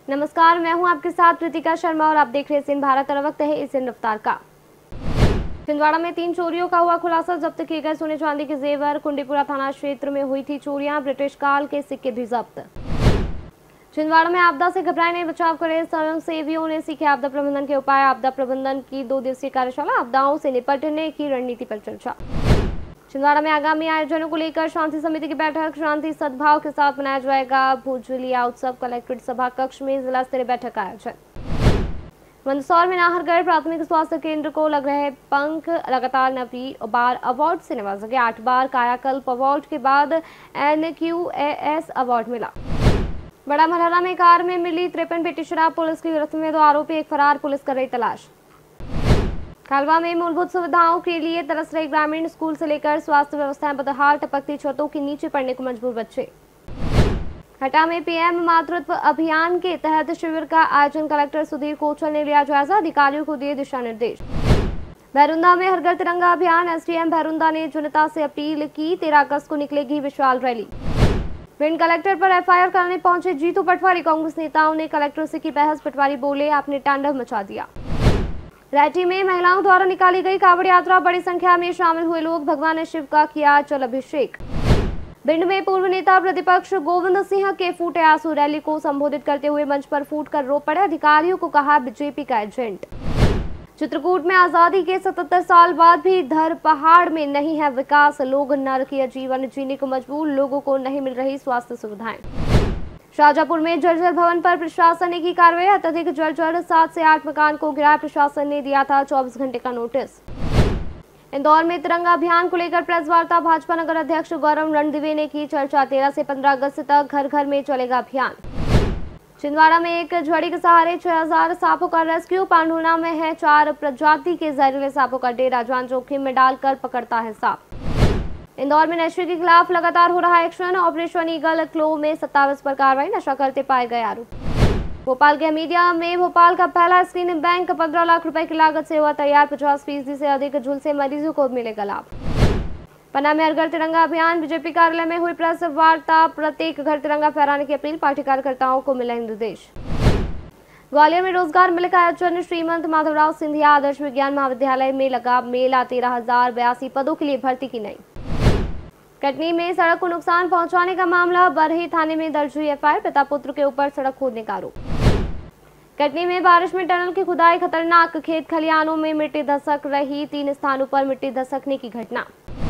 नमस्कार, मैं हूं आपके साथ कृतिका शर्मा और आप देख रहे हैं सिंध भारत और वक्त है इस रफ्तार का। छिंदवाड़ा में 3 चोरियों का हुआ खुलासा। जब्त किए गए सोने चांदी के जेवर। कुंडीपुरा थाना क्षेत्र में हुई थी चोरियां। ब्रिटिश काल के सिक्के भी जब्त। छिंदवाड़ा में आपदा से घबराए नहीं, बचाव करे स्वयं सेवियों ने सीखे आपदा प्रबंधन के उपाय। आपदा प्रबंधन की 2 दिवसीय कार्यशाला। आपदाओं से निपटने की रणनीति पर चर्चा। छिंदवाड़ा में आगामी आयोजनों को लेकर शांति समिति की बैठक। शांति सद्भाव के साथ मनाया जाएगा भूजलिया उत्सव। कलेक्ट्रेट सभा कक्ष में जिला स्तरीय बैठक का आयोजन। मंदसौर में नाहरगढ़ प्राथमिक स्वास्थ्य केंद्र को लग रहे पंख लगातार 9वीं बार अवार्ड से नवाजा गया। 8 बार कायाकल्प अवार्ड के बाद NQAS अवार्ड मिला। बड़ा मलहरा में कार में मिली 53 पेटी शराब। पुलिस की गिरफ्त में 2 आरोपी, एक फरार। पुलिस कर रही तलाश। खालवा में मूलभूत सुविधाओं के लिए तरस रहे ग्रामीण। स्कूल से लेकर स्वास्थ्य व्यवस्थाएं बदहाल। टपकती छतों के नीचे पड़ने को मजबूर बच्चे। हटा में PM मातृत्व अभियान के तहत शिविर का आयोजन। कलेक्टर सुधीर कोचल ने लिया जायजा। अधिकारियों को दिए दिशा निर्देश। भैरुंदा में हर घर तिरंगा अभियान। SDM भैरुंदा ने जनता से अपील की 13 अगस्त को निकलेगी विशाल रैली। भिंड कलेक्टर पर FIR कराने पहुंचे जीतू पटवारी। कांग्रेस नेताओं ने कलेक्टर से की बहस। पटवारी बोले, आपने तांडव मचा दिया। रायटी में महिलाओं द्वारा निकाली गई कांवड़ यात्रा। बड़ी संख्या में शामिल हुए लोग। भगवान शिव का किया जल अभिषेक। भिंड में पूर्व नेता प्रतिपक्ष गोविंद सिंह के फूटे आंसू। रैली को संबोधित करते हुए मंच पर फूटकर रो पड़े। अधिकारियों को कहा बीजेपी का एजेंट। चित्रकूट में आजादी के 77 साल बाद भी धर पहाड़ में नहीं है विकास। लोग नरकीय जीवन जीने को मजबूर। लोगों को नहीं मिल रही स्वास्थ्य सुविधाएं। शाहजहांपुर में जर्जर भवन पर प्रशासन ने की कार्रवाई। अत्यधिक जर्जर 7 से 8 मकान को गिराया। प्रशासन ने दिया था 24 घंटे का नोटिस। इंदौर में तिरंगा अभियान को लेकर प्रेस वार्ता। भाजपा नगर अध्यक्ष गौरव रणदिवे ने की चर्चा। 13 से 15 अगस्त तक घर घर में चलेगा अभियान। छिंदवाड़ा में एक झड़ी के सहारे 6000 सांपों का रेस्क्यू। पांडुना में है 4 प्रजाति के जहरीले सांपों का डेरा। जान जोखिम में डालकर पकड़ता है सांप। इंदौर में नशे के खिलाफ लगातार हो रहा एक्शन। ऑपरेशन ईगल क्लो में 27 पर कार्रवाई। नशा करते पाए गए आरोपी। भोपाल के हमीदिया में भोपाल का पहला स्क्रीनिंग बैंक 15 लाख रुपए की लागत से हुआ तैयार। 50% से अधिक झुलसे मरीजों को मिलेगा लाभ। पन्ना में हर घर तिरंगा अभियान। बीजेपी कार्यालय में हुई प्रेस वार्ता। प्रत्येक घर तिरंगा फहराने की अपील। पार्टी कार्यकर्ताओं को मिले निर्देश। ग्वालियर में रोजगार मेले का आयोजन। श्रीमंत माधवराव सिंधिया आदर्श विज्ञान महाविद्यालय में लगा मेला। 13,082 पदों के लिए भर्ती की नहीं। कटनी में सड़क को नुकसान पहुंचाने का मामला। बरही थाने में दर्ज हुई FIR। पिता पुत्र के ऊपर सड़क खोदने का आरोप। कटनी में बारिश में टनल की खुदाई खतरनाक। खेत खलिहानों में मिट्टी धसक रही। 3 स्थानों पर मिट्टी धसकने की घटना।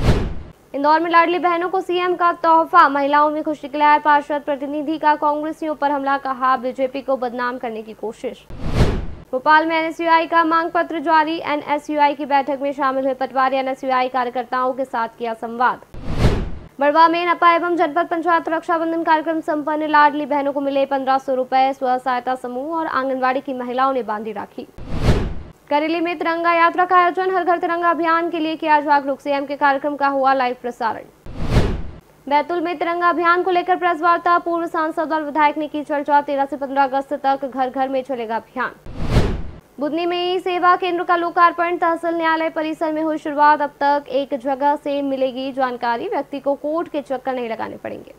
इंदौर में लाडली बहनों को CM का तोहफा। महिलाओं में खुशी खिलाए। पार्षद प्रतिनिधि का कांग्रेसियों पर हमला। कहा बीजेपी को बदनाम करने की कोशिश। भोपाल में NSUI का मांग पत्र जारी। NSUI की बैठक में शामिल हुए पटवारी। NSUI कार्यकर्ताओं के साथ किया संवाद। बड़वा में नपा एवं जनपद पंचायत रक्षाबंधन कार्यक्रम संपन्न। लाडली बहनों को मिले 1500 रुपए। स्व सहायता समूह और आंगनबाड़ी की महिलाओं ने बांधी राखी। करेली में तिरंगा यात्रा का आयोजन। हर घर तिरंगा अभियान के लिए किया जागरूक। CM के कार्यक्रम का हुआ लाइव प्रसारण। बैतूल में तिरंगा अभियान को लेकर प्रेस वार्ता। पूर्व सांसद और विधायक ने की चर्चा। 13 से 15 अगस्त तक घर घर में चलेगा अभियान। बुधनी में ई सेवा केंद्र का लोकार्पण। तहसील न्यायालय परिसर में हुई शुरुआत। अब तक एक जगह से मिलेगी जानकारी। व्यक्ति को कोर्ट के चक्कर नहीं लगाने पड़ेंगे।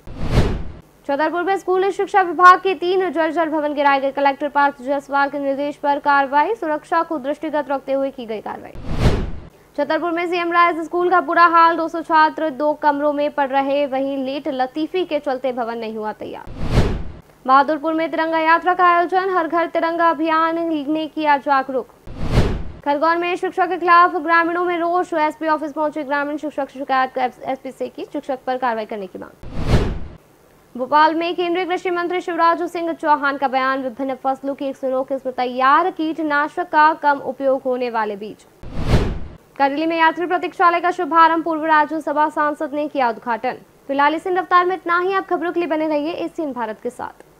छतरपुर में स्कूल शिक्षा विभाग के 3 जर्जर भवन गिराए गए। कलेक्टर पार्थ जायसवाल के निर्देश पर कार्रवाई। सुरक्षा को दृष्टिगत रखते हुए की गई कार्रवाई। छतरपुर में CM राइज स्कूल का बुरा हाल। 200 छात्र 2 कमरों में पढ़ रहे। वहीं लेट लतीफी के चलते भवन नहीं हुआ तैयार। बहादुरपुर में तिरंगा यात्रा का आयोजन। हर घर तिरंगा अभियान ने किया जागरूक। खरगोन में शिक्षक के खिलाफ ग्रामीणों में रोष। SP ऑफिस पहुंचे ग्रामीण। शिक्षक शिकायत SP से की। शिक्षक पर कार्रवाई करने की मांग। भोपाल में केंद्रीय कृषि मंत्री शिवराज सिंह चौहान का बयान। विभिन्न फसलों की 109 किस्म तैयार। कीटनाशक का कम उपयोग होने वाले बीज। करेली में यात्री प्रतीक्षालय का शुभारंभ। पूर्व राज्यसभा सांसद ने किया उद्घाटन। फिलहाल इस रफ्तार में इतना ही। आप खबरों के लिए बने रहिए इस सिंध भारत के साथ।